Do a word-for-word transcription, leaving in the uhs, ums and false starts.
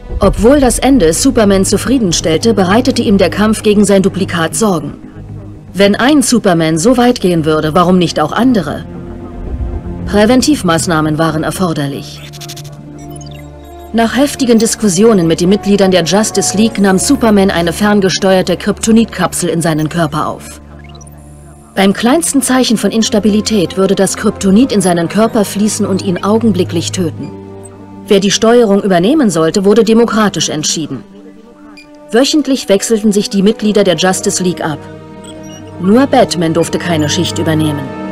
Obwohl das Ende Superman zufriedenstellte, bereitete ihm der Kampf gegen sein Duplikat Sorgen. Wenn ein Superman so weit gehen würde, warum nicht auch andere? Präventivmaßnahmen waren erforderlich. Nach heftigen Diskussionen mit den Mitgliedern der Justice League nahm Superman eine ferngesteuerte Kryptonit-Kapsel in seinen Körper auf. Beim kleinsten Zeichen von Instabilität würde das Kryptonit in seinen Körper fließen und ihn augenblicklich töten. Wer die Steuerung übernehmen sollte, wurde demokratisch entschieden. Wöchentlich wechselten sich die Mitglieder der Justice League ab. Nur Batman durfte keine Schicht übernehmen.